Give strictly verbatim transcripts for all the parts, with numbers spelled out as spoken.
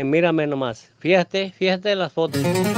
mírame, mírame nomás. Fíjate, fíjate las fotos.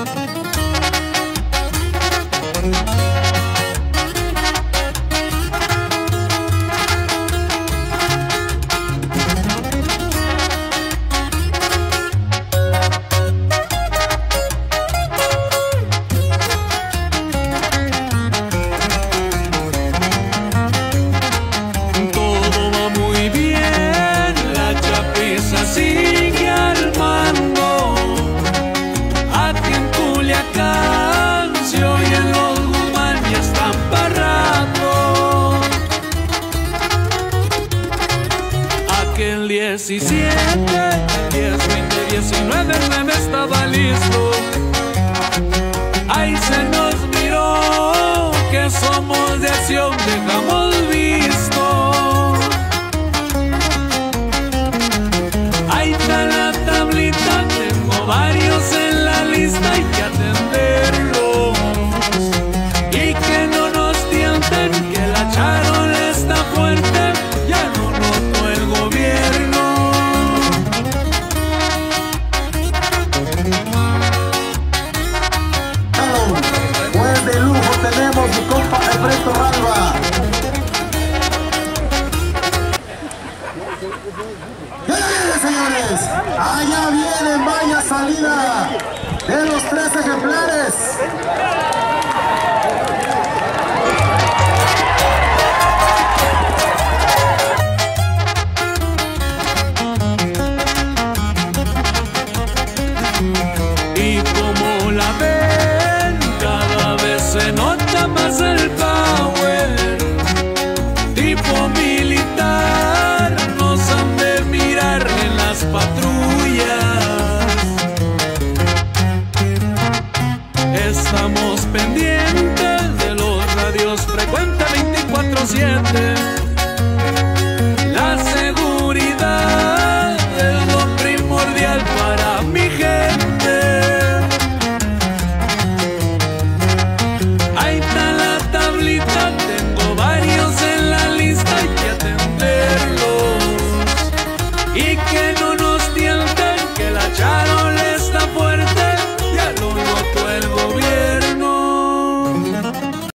diecisiete, diez, veinte, diecinueve, nueve estaba listo. Ahí se nos miró que somos de acción, dejamos visto. Ahí está la tablita, tengo varios en la lista, hay que atenderlos. Y que no nos tienten, que la charola está fuerte, ya no notó el gobierno. Pues de lujo tenemos mi compa Alberto Alba. ¡Ya viene, señores! Allá viene, vaya salida de los tres ejemplares.